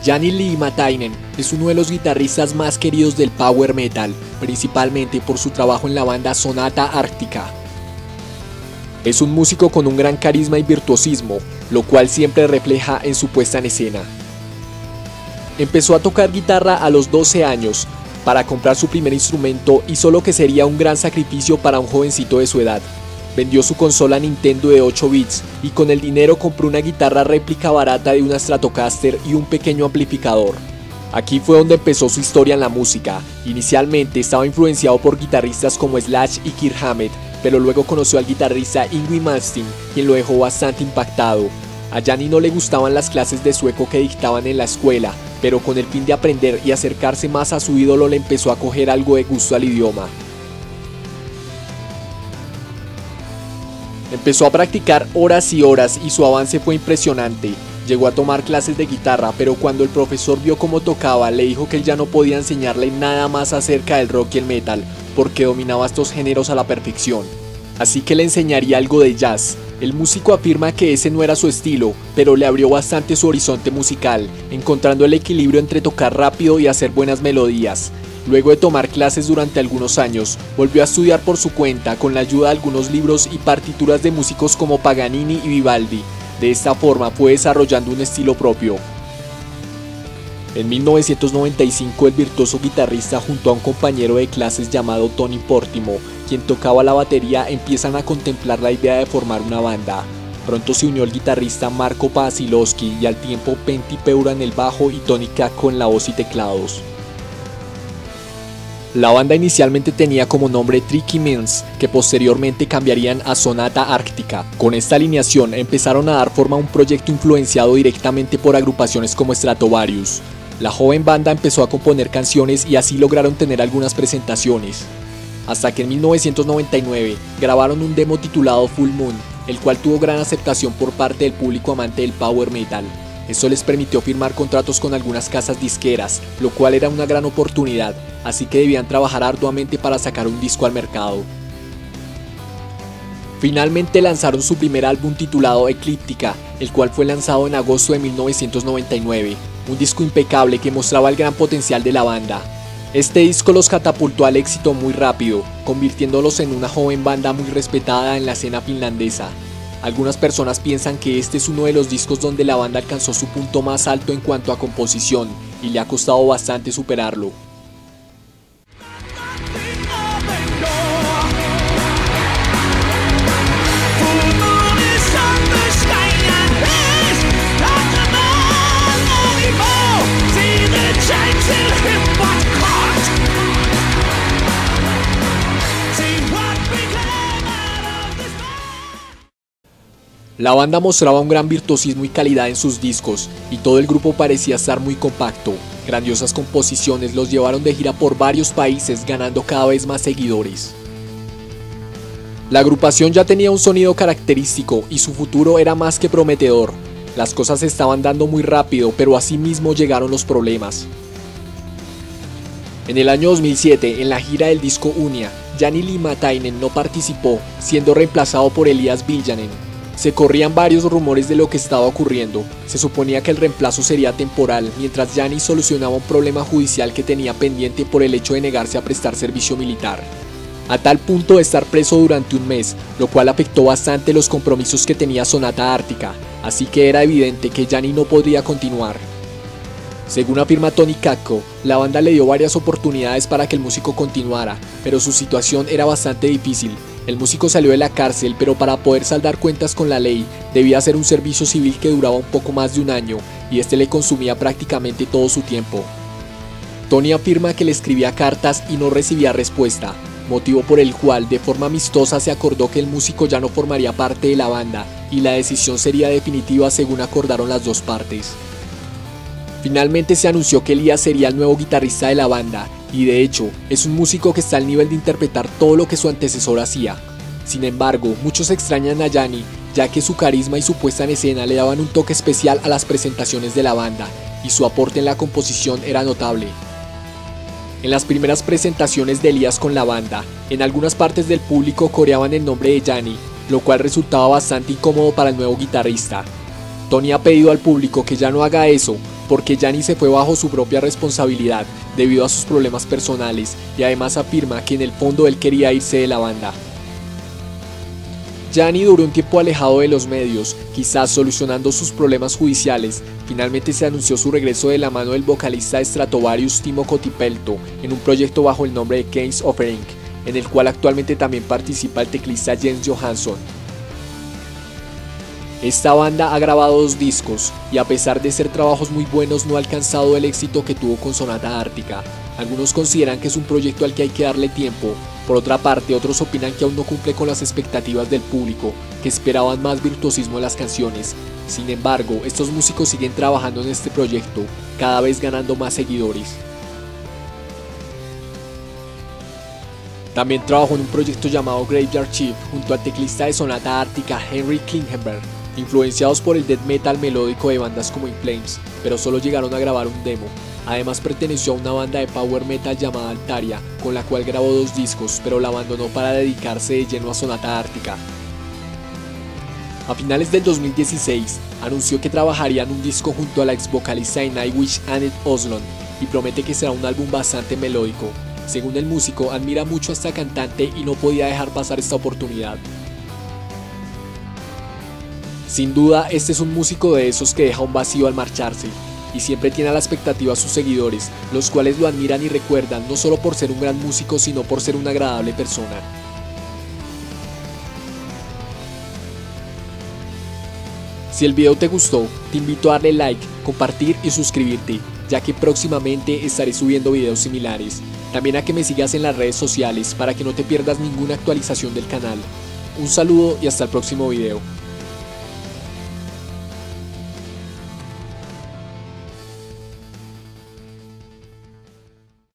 Jani Limatainen es uno de los guitarristas más queridos del power metal, principalmente por su trabajo en la banda Sonata Arctica. Es un músico con un gran carisma y virtuosismo, lo cual siempre refleja en su puesta en escena. Empezó a tocar guitarra a los 12 años. Para comprar su primer instrumento hizo lo que sería un gran sacrificio para un jovencito de su edad. Vendió su consola Nintendo de 8 bits y con el dinero compró una guitarra réplica barata de una Stratocaster y un pequeño amplificador. Aquí fue donde empezó su historia en la música. Inicialmente estaba influenciado por guitarristas como Slash y Kirk Hammett, pero luego conoció al guitarrista Yngwie Malmsteen, quien lo dejó bastante impactado. A Jani no le gustaban las clases de sueco que dictaban en la escuela, pero con el fin de aprender y acercarse más a su ídolo le empezó a coger algo de gusto al idioma. Empezó a practicar horas y horas y su avance fue impresionante. Llegó a tomar clases de guitarra, pero cuando el profesor vio cómo tocaba, le dijo que él ya no podía enseñarle nada más acerca del rock y el metal, porque dominaba estos géneros a la perfección. Así que le enseñaría algo de jazz. El músico afirma que ese no era su estilo, pero le abrió bastante su horizonte musical, encontrando el equilibrio entre tocar rápido y hacer buenas melodías. Luego de tomar clases durante algunos años, volvió a estudiar por su cuenta con la ayuda de algunos libros y partituras de músicos como Paganini y Vivaldi. De esta forma fue desarrollando un estilo propio. En 1995 el virtuoso guitarrista junto a un compañero de clases llamado Tony Portimo, quien tocaba la batería, empiezan a contemplar la idea de formar una banda. Pronto se unió el guitarrista Marco Pasilowski y al tiempo Pentti Peura en el bajo y Tony Kakko en la voz y teclados. La banda inicialmente tenía como nombre Tricky Minds, que posteriormente cambiarían a Sonata Arctica. Con esta alineación empezaron a dar forma a un proyecto influenciado directamente por agrupaciones como Stratovarius. La joven banda empezó a componer canciones y así lograron tener algunas presentaciones. Hasta que en 1999 grabaron un demo titulado Full Moon, el cual tuvo gran aceptación por parte del público amante del power metal. Esto les permitió firmar contratos con algunas casas disqueras, lo cual era una gran oportunidad, así que debían trabajar arduamente para sacar un disco al mercado. Finalmente lanzaron su primer álbum titulado Eclíptica, el cual fue lanzado en agosto de 1999, un disco impecable que mostraba el gran potencial de la banda. Este disco los catapultó al éxito muy rápido, convirtiéndolos en una joven banda muy respetada en la escena finlandesa. Algunas personas piensan que este es uno de los discos donde la banda alcanzó su punto más alto en cuanto a composición, y le ha costado bastante superarlo. La banda mostraba un gran virtuosismo y calidad en sus discos, y todo el grupo parecía estar muy compacto. Grandiosas composiciones los llevaron de gira por varios países, ganando cada vez más seguidores. La agrupación ya tenía un sonido característico y su futuro era más que prometedor. Las cosas se estaban dando muy rápido, pero asimismo llegaron los problemas. En el año 2007, en la gira del disco Unia, Jani Limatainen no participó, siendo reemplazado por Elias Viljanen. Se corrían varios rumores de lo que estaba ocurriendo. Se suponía que el reemplazo sería temporal, mientras Jani solucionaba un problema judicial que tenía pendiente por el hecho de negarse a prestar servicio militar, a tal punto de estar preso durante un mes, lo cual afectó bastante los compromisos que tenía Sonata Arctica, así que era evidente que Jani no podría continuar. Según afirma Tony Kakko, la banda le dio varias oportunidades para que el músico continuara, pero su situación era bastante difícil. El músico salió de la cárcel, pero para poder saldar cuentas con la ley, debía hacer un servicio civil que duraba un poco más de un año, y este le consumía prácticamente todo su tiempo. Tony afirma que le escribía cartas y no recibía respuesta, motivo por el cual de forma amistosa se acordó que el músico ya no formaría parte de la banda, y la decisión sería definitiva según acordaron las dos partes. Finalmente se anunció que Elias sería el nuevo guitarrista de la banda, y de hecho, es un músico que está al nivel de interpretar todo lo que su antecesor hacía. Sin embargo, muchos extrañan a Jani, ya que su carisma y su puesta en escena le daban un toque especial a las presentaciones de la banda, y su aporte en la composición era notable. En las primeras presentaciones de Elias con la banda, en algunas partes del público coreaban el nombre de Jani, lo cual resultaba bastante incómodo para el nuevo guitarrista. Tony ha pedido al público que ya no haga eso, porque Yanni se fue bajo su propia responsabilidad debido a sus problemas personales y además afirma que en el fondo él quería irse de la banda. Yanni duró un tiempo alejado de los medios, quizás solucionando sus problemas judiciales. Finalmente se anunció su regreso de la mano del vocalista de Stratovarius Timo Kotipelto en un proyecto bajo el nombre de Kings Offering, en el cual actualmente también participa el teclista Jens Johansson. Esta banda ha grabado 2 discos y a pesar de ser trabajos muy buenos no ha alcanzado el éxito que tuvo con Sonata Ártica. Algunos consideran que es un proyecto al que hay que darle tiempo. Por otra parte, otros opinan que aún no cumple con las expectativas del público, que esperaban más virtuosismo en las canciones. Sin embargo, estos músicos siguen trabajando en este proyecto, cada vez ganando más seguidores. También trabajó en un proyecto llamado Graveyard Shift junto al teclista de Sonata Ártica Henry Klingenberg, influenciados por el death metal melódico de bandas como In Flames, pero solo llegaron a grabar un demo. Además perteneció a una banda de power metal llamada Altaria, con la cual grabó 2 discos, pero la abandonó para dedicarse de lleno a Sonata Ártica. A finales del 2016, anunció que trabajaría en un disco junto a la ex vocalista de Nightwish Annette Oslund, y promete que será un álbum bastante melódico. Según el músico, admira mucho a esta cantante y no podía dejar pasar esta oportunidad. Sin duda, este es un músico de esos que deja un vacío al marcharse, y siempre tiene a la expectativa a sus seguidores, los cuales lo admiran y recuerdan no solo por ser un gran músico, sino por ser una agradable persona. Si el video te gustó, te invito a darle like, compartir y suscribirte, ya que próximamente estaré subiendo videos similares. También a que me sigas en las redes sociales para que no te pierdas ninguna actualización del canal. Un saludo y hasta el próximo video.